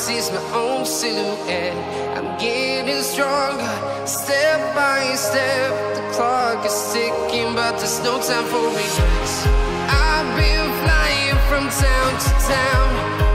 sees my own silhouette. I'm getting stronger, step by step. The clock is ticking, but there's no time for regrets. I've been flying from town to town,